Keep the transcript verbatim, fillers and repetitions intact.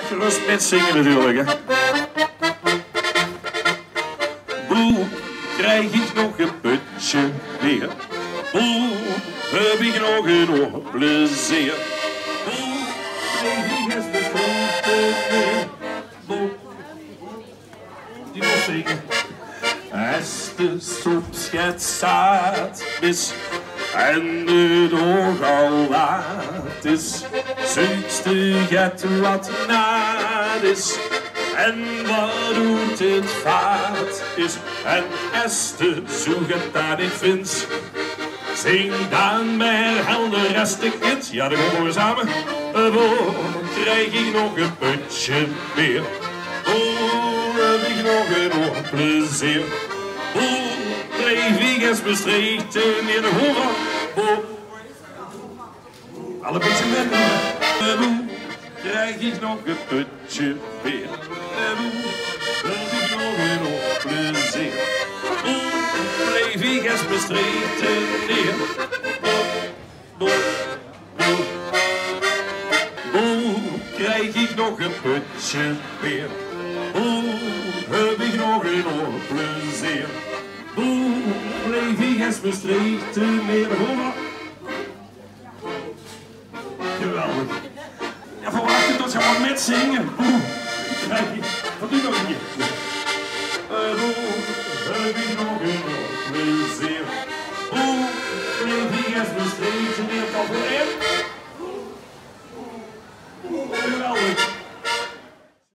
gerust met zingen natuurlijk, hè. Boe, krijg ik nog een putje meer? Boe, heb ik nog een oor plezier? Boe, krijg ik eens besloten meer? Boe, die nog zingen. Als de soepschet zaad is en het oog al laat is, zoekste het wat naad is. En wat doet het vaat is, en als de zoek het daar niet vindt, zing dan maar helder reste kind. Ja, dan komen we samen. Oh, krijg ik nog een putje meer? Oh, heb ik nog een oor plezier? Oh, blijf ik eens bestreten in de horen? Oh, alle beetje met me. Krijg ik nog een putje weer? Heb ik nog een oor plezier? Oh, blijf ik eens bestreten neer? Oh, oh, oh. Oh, krijg ik nog een putje weer? Oh, heb ik nog een oor plezier? Oh, blijf ik eens bestreten neer? Oh, geweldig. Ja, verwacht je tot ze wat met zingen? Oeh, krijg je. Wat doe je nog hier?